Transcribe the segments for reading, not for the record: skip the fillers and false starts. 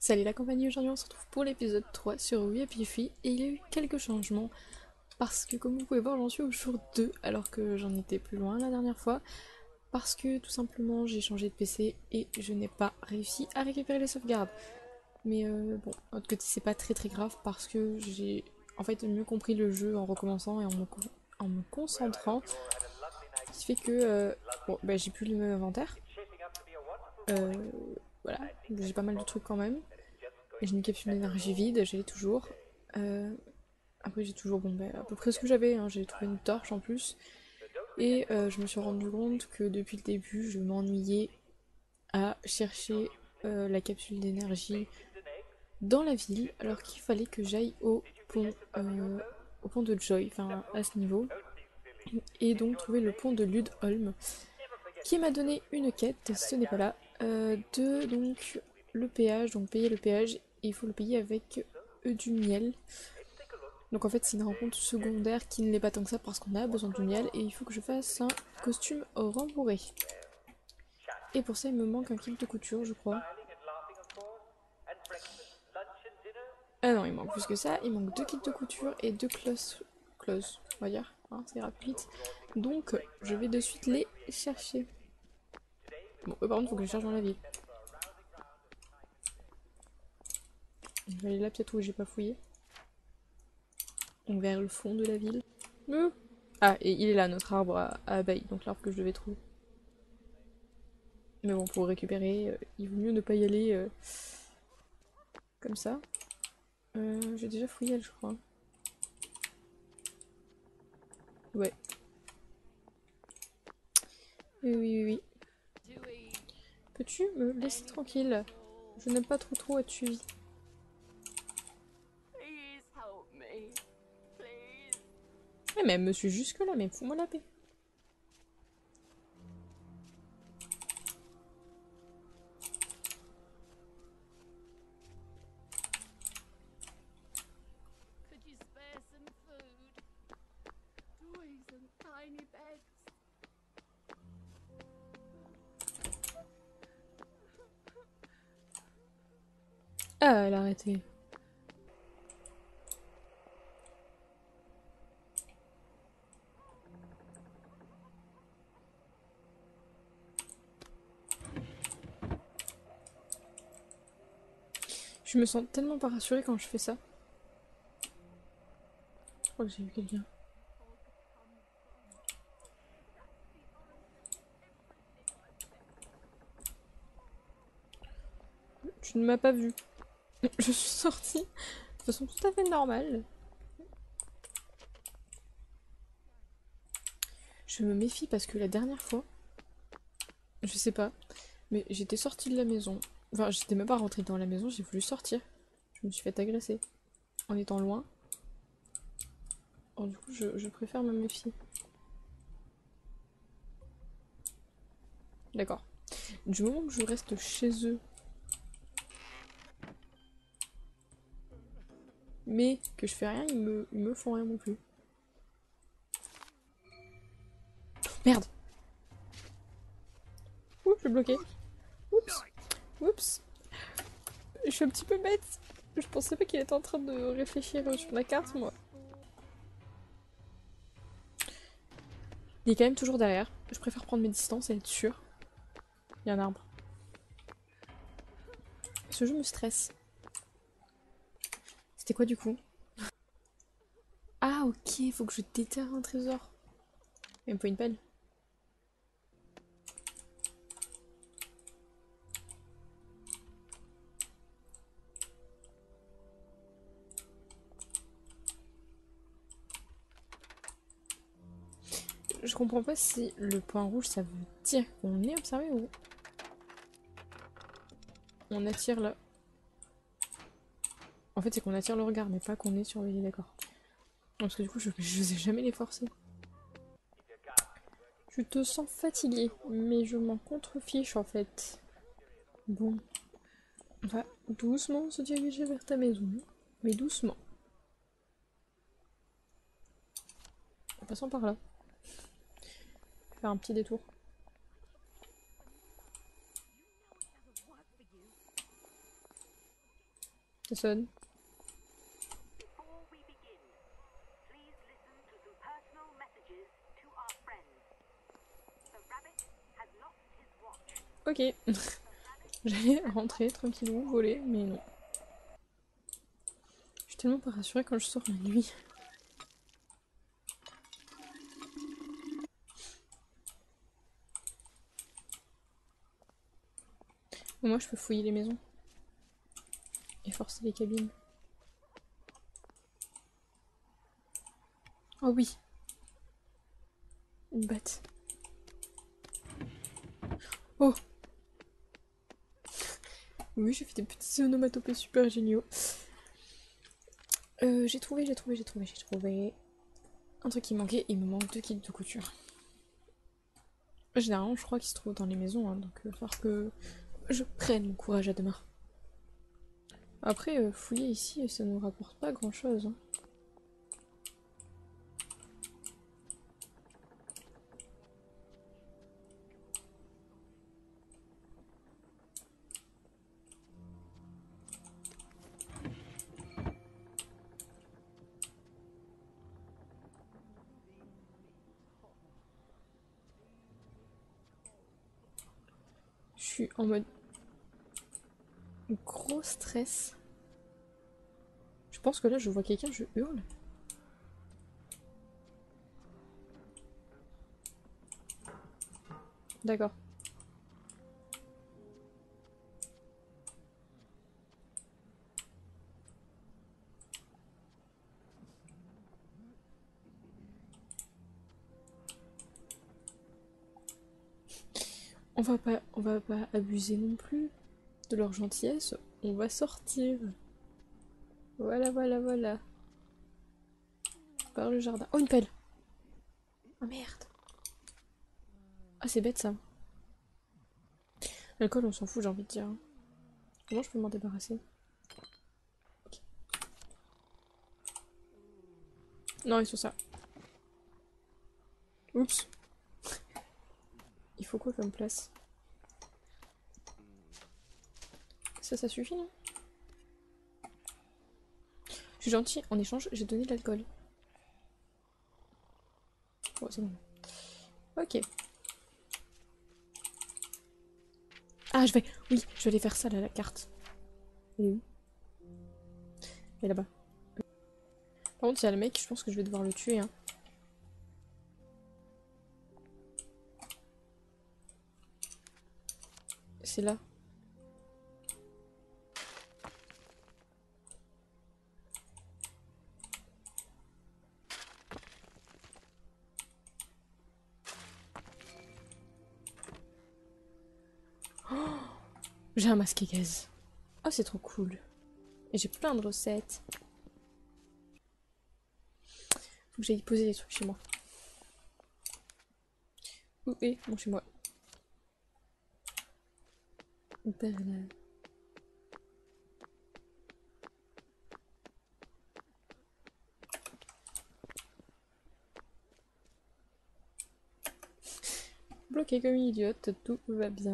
Salut la compagnie, aujourd'hui on se retrouve pour l'épisode 3 sur We Happy Feet et il y a eu quelques changements parce que comme vous pouvez voir j'en suis au jour 2 alors que j'en étais plus loin la dernière fois parce que tout simplement j'ai changé de PC et je n'ai pas réussi à récupérer les sauvegardes. Mais bon, de l'autre côté c'est pas très grave parce que j'ai en fait mieux compris le jeu en recommençant et en me concentrant, ce qui fait que bon, bah, j'ai plus le même inventaire. Euh, voilà, j'ai pas mal de trucs quand même. J'ai une capsule d'énergie vide, j'ai toujours. Euh, Après j'ai toujours bon, bah, à peu près ce que j'avais, hein. J'ai trouvé une torche en plus. Et je me suis rendu compte que depuis le début, je m'ennuyais à chercher la capsule d'énergie dans la ville, alors qu'il fallait que j'aille au pont de Joy, enfin à ce niveau, et donc trouver le pont de Ludholm, qui m'a donné une quête, ce n'est pas là, de donc le péage, donc payer le péage, et il faut le payer avec du miel. Donc en fait c'est une rencontre secondaire qui ne l'est pas tant que ça parce qu'on a besoin du miel et il faut que je fasse un costume rembourré. Et pour ça il me manque un kit de couture je crois. Ah non il manque plus que ça, il manque deux kits de couture et deux closes on va dire, hein, c'est rapide. Donc je vais de suite les chercher. Bon par contre il faut que je cherche dans la ville. Je vais aller là peut-être où j'ai pas fouillé. Donc vers le fond de la ville. Ah et il est là notre arbre à abeilles, donc l'arbre que je devais trouver. Mais bon, pour récupérer, il vaut mieux ne pas y aller comme ça. J'ai déjà fouillé elle, je crois. Ouais. Oui. Peux-tu me laisser tranquille? Je n'aime pas trop être suivie. Mais elle me suit jusque là, mais fous-moi la paix. Ah, elle a arrêté. Je me sens tellement pas rassurée quand je fais ça. Je crois que j'ai vu quelqu'un. Tu ne m'as pas vu. Je suis sortie de façon tout à fait normale. Je me méfie parce que la dernière fois, je sais pas, mais j'étais sortie de la maison. Enfin, j'étais même pas rentrée dans la maison, j'ai voulu sortir. Je me suis fait agresser en étant loin. Alors, du coup, je préfère me méfier. D'accord. Du moment que je reste chez eux, mais que je fais rien, ils me font rien non plus. Merde! Ouh, je suis bloquée. Oups! Oups! Je suis un petit peu bête. Je pensais pas qu'il était en train de réfléchir sur la carte, moi. Il est quand même toujours derrière. Je préfère prendre mes distances et être sûre. Il y a un arbre. Ce jeu me stresse. C'était quoi du coup? Ah ok, faut que je déterre un trésor. Il me faut une pelle. Je comprends pas si le point rouge ça veut dire qu'on est observé ou on attire là. En fait c'est qu'on attire le regard mais pas qu'on est surveillé, d'accord. Parce que du coup je sais jamais les forcer. Je te sens fatigué, mais je m'en contrefiche en fait. Bon, on va doucement se diriger vers ta maison, mais doucement. En passant par là. Faire un petit détour. Ça sonne. Ok. J'allais rentrer tranquillou, voler, mais non. Je suis tellement pas rassurée quand je sors la nuit. Moi je peux fouiller les maisons. Et forcer les cabines. Oh oui. Une batte. Oh. Oui, j'ai fait des petits onomatopées super géniaux. J'ai trouvé. Un truc qui manquait, il me manque 2 kits de couture. Généralement, je crois qu'il se trouve dans les maisons, hein, donc il va falloir que je prenne mon courage à deux mains. Après, fouiller ici, ça nous rapporte pas grand chose. Hein. Je suis en mode gros stress. Je pense que là, je vois quelqu'un, je hurle. D'accord. On va pas abuser non plus de leur gentillesse. On va sortir. Voilà. Par le jardin. Oh, une pelle. Oh merde. Ah, c'est bête ça. L'alcool, on s'en fout, j'ai envie de dire. Comment je peux m'en débarrasser? Okay. Non, ils sont ça. Oups. Il faut quoi comme place? Ça suffit, non? Je suis gentille, en échange, j'ai donné de l'alcool. Oh, c'est bon. Ok. Ah, oui, je vais aller faire ça, là, la carte. Elle est où? Elle est là-bas. Par contre, il y a le mec, je pense que je vais devoir le tuer, hein. C'est là. Oh, j'ai un masque à gaz. Oh, c'est trop cool. Et j'ai plein de recettes. Faut que j'aille poser des trucs chez moi. Où est mon chez moi? Par là. Bloqué comme une idiote, tout va bien.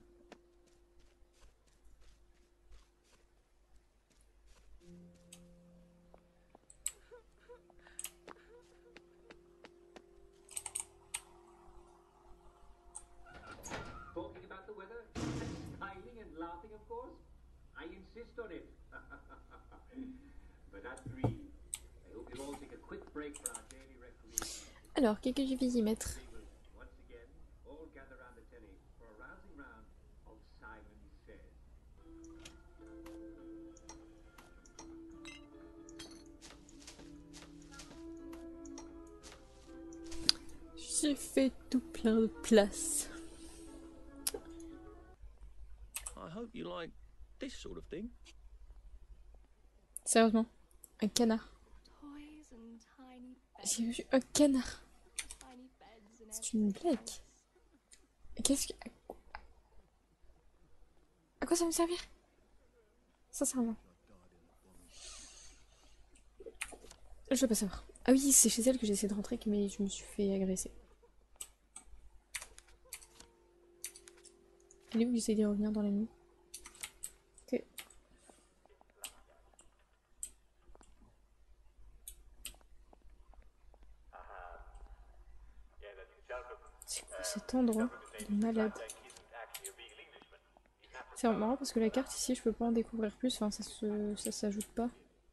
Talking about the weather, smiling and laughing, of course. I insist on it. But at 3, I hope you'll all take a quick break for our daily recreation. Alors, qu'est-ce que je vais y mettre? We will once again all gather around the telly for a rousing round of Simon Says. J'ai fait tout plein de place. I hope you like this sort of thing. Sérieusement, un canard. J'ai vu un canard. C'est une blague. Qu'est-ce que... À quoi ça va me servir? Sincèrement. Je veux pas savoir. Ah oui, c'est chez elle que j'essaie de rentrer, mais je me suis fait agresser. Elle est où, j'essaie de revenir dans la nuit? Ok. cet endroit de malade. C'est marrant parce que la carte ici, je peux pas en découvrir plus, enfin ça s'ajoute pas.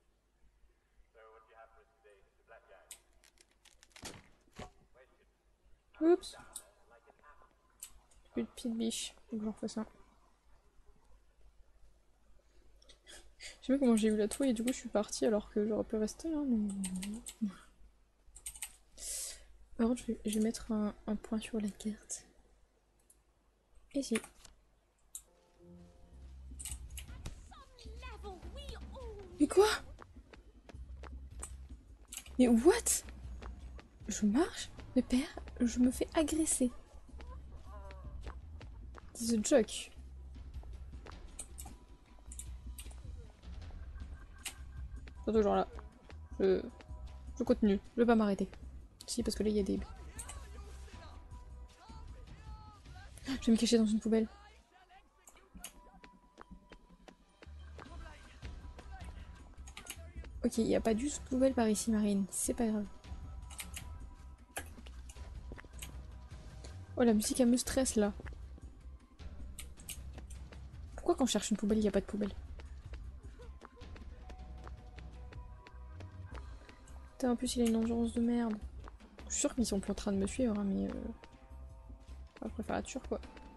Oups. Plus de pied de biche, faut que j'en refasse un. Je sais pas comment j'ai eu la trouille et du coup je suis partie alors que j'aurais pu rester, hein, mais... Par contre, je vais mettre un point sur la carte. Ici. Mais quoi? Mais what? Je marche, mais père, je me fais agresser. C'est a joke. Pas toujours là. Je continue, je vais pas m'arrêter. Si, parce que là il y a des... Je vais me cacher dans une poubelle. Ok, il n'y a pas du tout de poubelle par ici, Marine. C'est pas grave. Oh, la musique, elle me stresse, là. Pourquoi quand je cherche une poubelle, il n'y a pas de poubelle? Putain, en plus, il a une endurance de merde. Je suis sûre qu'ils sont plus en train de me suivre, hein, mais... Je préfère être sûre, quoi.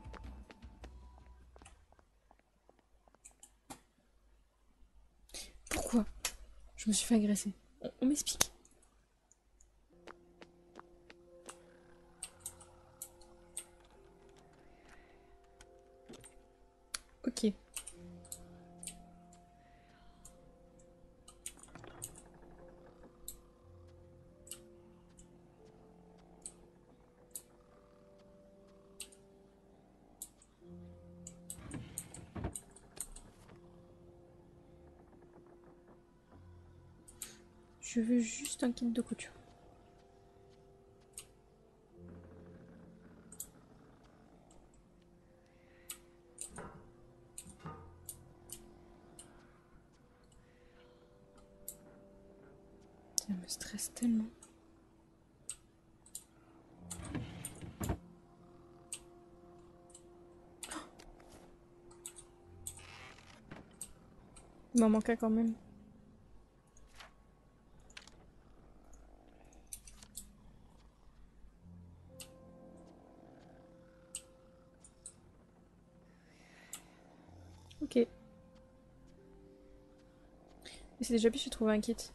Pourquoi je me suis fait agresser? On m'explique. Ok. Je veux juste un kit de couture. Ça me stresse tellement. Il m'en manquait quand même. Ok. Mais c'est déjà bien, j'ai trouvé un kit.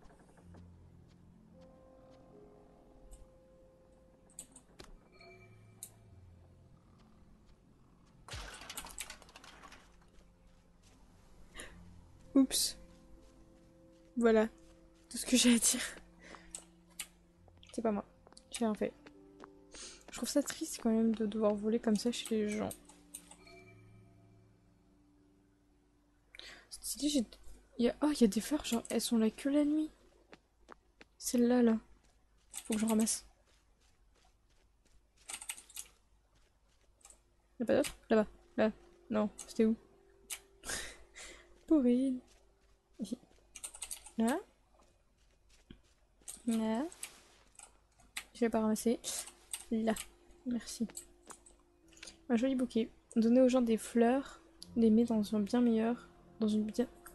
Oups. Voilà. Tout ce que j'ai à dire. C'est pas moi. J'ai rien fait. Je trouve ça triste quand même de devoir voler comme ça chez les gens. Stylé, oh, il y a des fleurs, genre, elles sont là que la nuit. Celle-là, là. Faut que je ramasse. Y'a pas d'autre? Là-bas. Là. Non, c'était où? Pourri. Ici. Là. Là. Je vais pas ramasser. Là. Merci. Un joli bouquet. Donner aux gens des fleurs, les met dans un bien meilleur... Dans une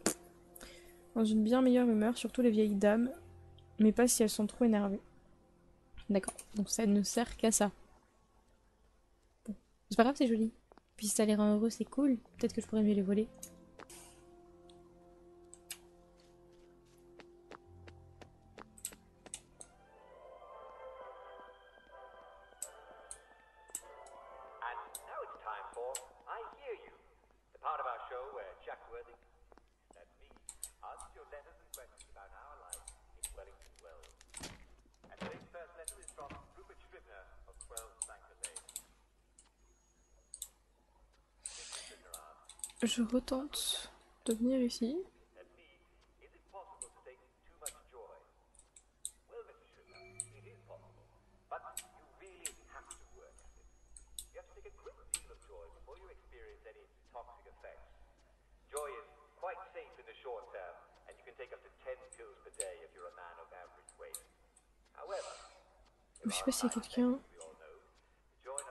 bien meilleure humeur, surtout les vieilles dames. Mais pas si elles sont trop énervées. D'accord. Donc ça ne sert qu'à ça. Bon. C'est pas grave, c'est joli. Puis si ça les rend heureux, c'est cool. Peut-être que je pourrais mieux les voler. Je retente de venir ici. Je sais pas s'il y a quelqu'un.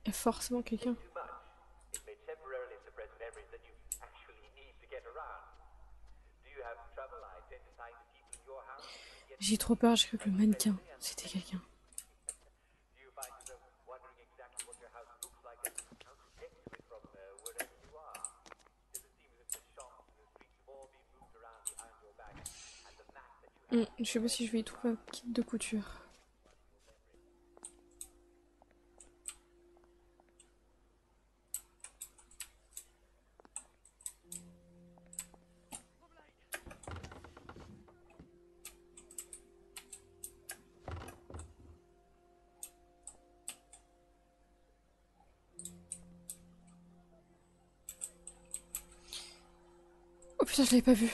Il y a forcément quelqu'un. Too much. It may temporarily suppress memories that you actually need to get around. Do you have trouble identifying the people in your house? J'ai trop peur, j'ai cru que le mannequin, c'était quelqu'un. Do you find yourself wondering exactly what your house looks like and how to get to it from wherever you are? Does it seem as if the shops and the streets have all been moved around behind your back and the map that you have? Je sais pas si je vais y trouver un kit de couture. Oh putain, je l'avais pas vu.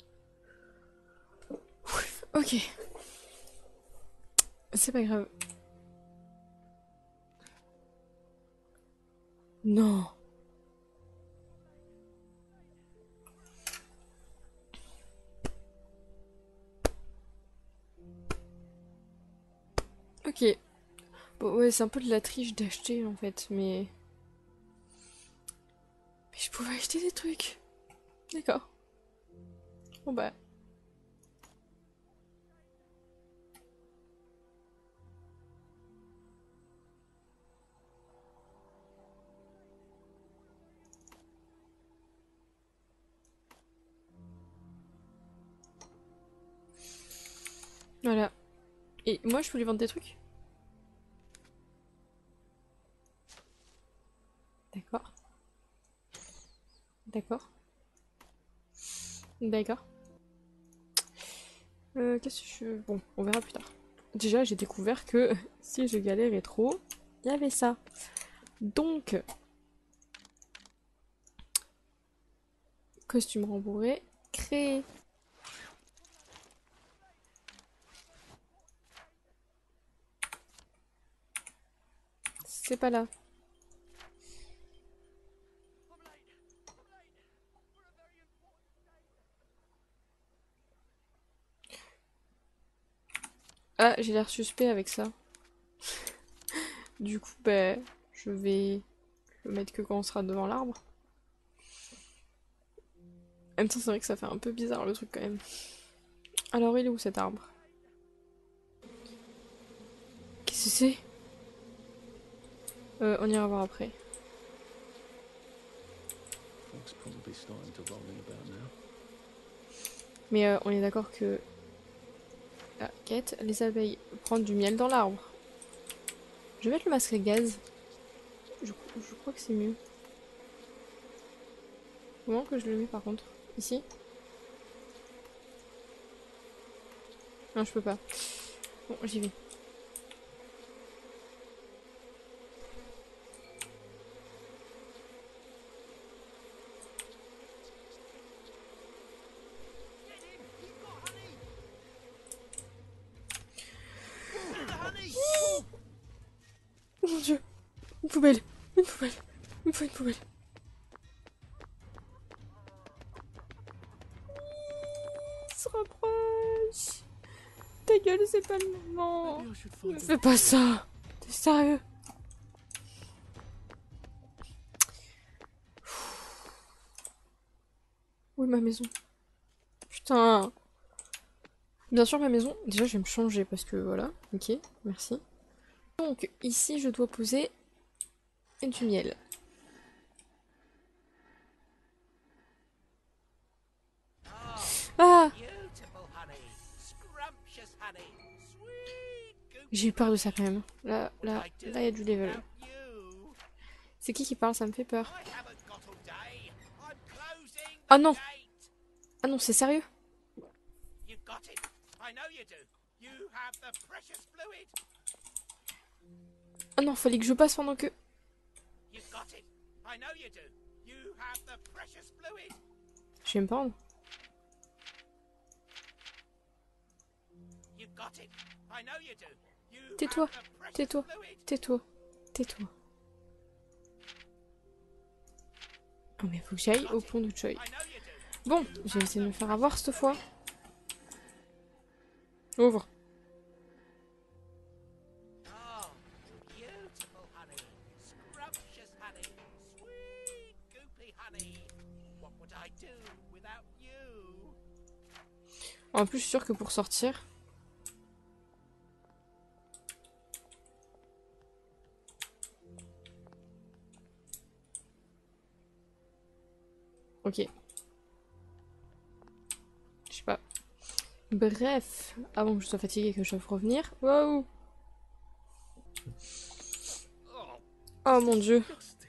Ok. C'est pas grave. Non. Ok. Bon, ouais, c'est un peu de la triche d'acheter en fait, mais... Mais je pouvais acheter des trucs. D'accord. Bon bah... Voilà. Et moi, je peux lui vendre des trucs? D'accord. D'accord. D'accord. Qu'est-ce que je... Bon, on verra plus tard. Déjà, j'ai découvert que si je galérais trop, il y avait ça. Donc... Costume rembourré. Créer. C'est pas là. Ah, j'ai l'air suspect avec ça. Du coup, ben, je vais le mettre que quand on sera devant l'arbre. En même temps, c'est vrai que ça fait un peu bizarre le truc quand même. Alors, il est où cet arbre? Qu'est-ce que c'est? On ira voir après. Fog's probably starting to roll in about now. Mais on est d'accord que... La quête, les abeilles prendre du miel dans l'arbre. Je vais mettre le masque à gaz. Je crois que c'est mieux. Comment que je le mets par contre? Ici? Non, je peux pas. Bon, j'y vais. Oh mon dieu! Une poubelle! Une poubelle! Il me faut une poubelle! Il se rapproche! Ta gueule, c'est pas le moment! Maybe I should find Fais pas ça! T'es sérieux? Où est ma maison? Putain! Bien sûr, ma maison. Déjà, je vais me changer parce que voilà. Ok, merci. Donc, ici, je dois poser du miel. Ah! Beautiful honey, scrumptious honey, sweet J'ai eu peur de ça quand même. Là, il y a du level. you. C'est qui parle? Ça me fait peur. I haven't got all day. I'm closing Oh the non! gate. Ah non, c'est sérieux? You've got it. I know you do. You have the precious fluid. Ah non, fallait que je passe pendant que... You've got it. I know you do. You have the precious fluid. Je vais me pendre. You've got it. I know you do. You Tais-toi, have the precious tais-toi, fluid. tais-toi, tais-toi. Oh mais faut que j'aille au pont de Choi. I know you do. Bon, j'ai essayé de me faire avoir cette fois. Ouvre. Oh, beautiful honey, En plus, je suis sûre que pour sortir... Ok. Je sais pas. Bref, avant que je sois fatiguée et que je doive revenir. Waouh! Oh mon dieu.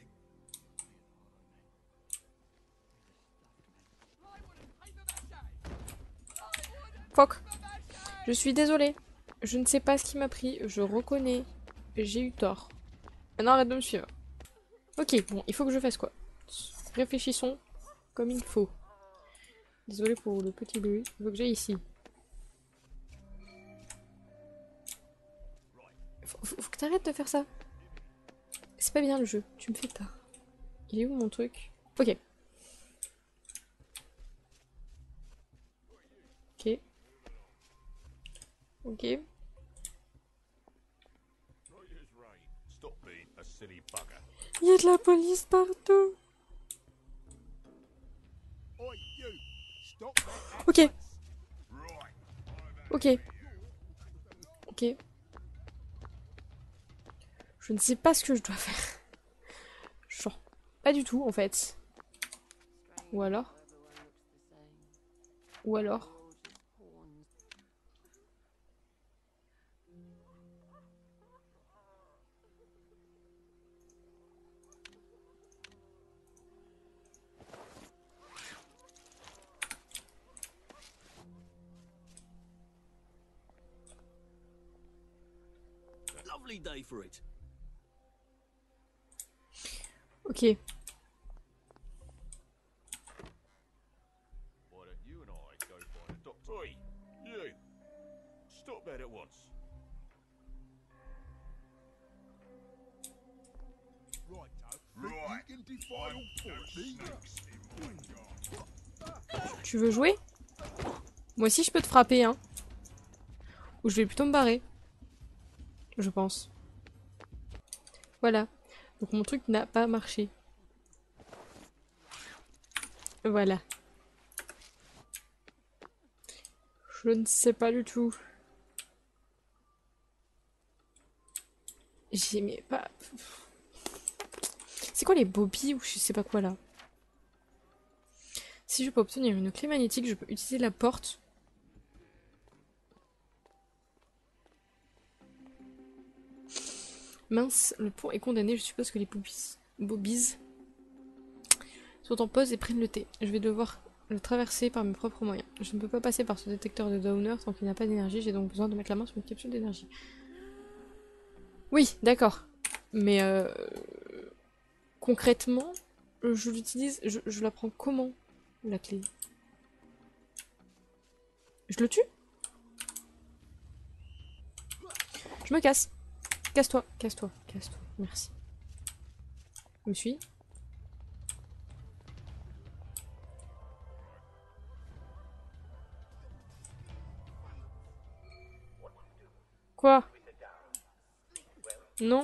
Fuck. Je suis désolée. Je ne sais pas ce qui m'a pris. Je reconnais. J'ai eu tort. Maintenant arrête de me suivre. Ok, bon, il faut que je fasse quoi? Réfléchissons comme il faut. Désolée pour le petit bruit. Il faut que j'aille ici. Faut que t'arrêtes de faire ça. C'est pas bien le jeu. Tu me fais peur. Il est où mon truc? Ok. Ok. Ok. Il y a de la police partout. Ok. Ok. Ok. Je ne sais pas ce que je dois faire. Genre, pas du tout en fait. Ou alors? Ou alors? Lovely day for it. Ok. Why don't you and I go find a doctor? Oi, you! Stop that at once. Right, you can defile Tu veux jouer? Moi aussi je peux te frapper hein. Ou je vais plutôt me barrer. Je pense. Voilà. Donc mon truc n'a pas marché. Voilà. Je ne sais pas du tout. J'aimais pas... C'est quoi les bobies ou je sais pas quoi là? Si je peux obtenir une clé magnétique, je peux utiliser la porte. Mince, le pont est condamné, je suppose que les bobies sont en pause et prennent le thé. Je vais devoir le traverser par mes propres moyens. Je ne peux pas passer par ce détecteur de downer tant qu'il n'y a pas d'énergie, j'ai donc besoin de mettre la main sur une capsule d'énergie. Oui, d'accord. Mais concrètement, je l'utilise, je la prends comment, la clé? Je le tue? Je me casse. Casse-toi, casse-toi, casse-toi. Merci. Je me suis. Quoi? Non?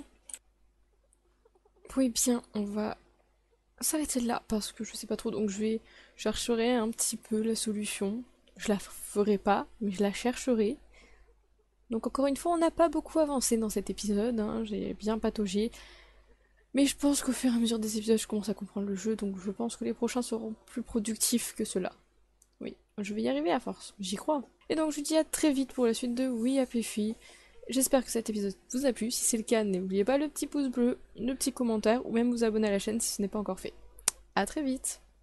Oui, bien, on va s'arrêter là parce que je sais pas trop. Donc je chercherai un petit peu la solution. Je la ferai pas, mais je la chercherai. Donc encore une fois, on n'a pas beaucoup avancé dans cet épisode, hein. J'ai bien pataugé. Mais je pense qu'au fur et à mesure des épisodes, je commence à comprendre le jeu, donc je pense que les prochains seront plus productifs que ceux-là. Oui, je vais y arriver à force, j'y crois. Et donc je vous dis à très vite pour la suite de We Happy Few. J'espère que cet épisode vous a plu. Si c'est le cas, n'oubliez pas le petit pouce bleu, le petit commentaire, ou même vous abonner à la chaîne si ce n'est pas encore fait. A très vite!